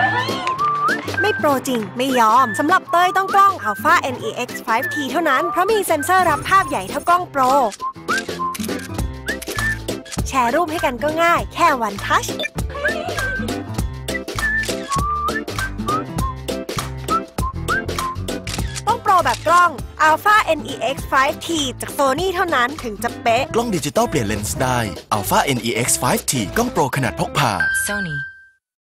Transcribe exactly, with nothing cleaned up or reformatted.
ไม่โปรจริงไม่ยอมสำหรับเต้ยต้องกล้อง Alpha เอ็น อี เอ็กซ์ ไฟว์ ที เท่านั้นเพราะมีเซ็นเซอร์รับภาพใหญ่เท่ากล้องโปรแชร์รูปให้กันก็ง่ายแค่วันทัชต้องโปรแบบกล้อง Alpha เอ็น อี เอ็กซ์ ไฟว์ ที จาก Sony เท่านั้นถึงจะเป๊ะกล้องดิจิตอลเปลี่ยนเลนส์ได้ Alpha เอ็น อี เอ็กซ์ ไฟว์ ที กล้องโปรขนาดพกพา Sony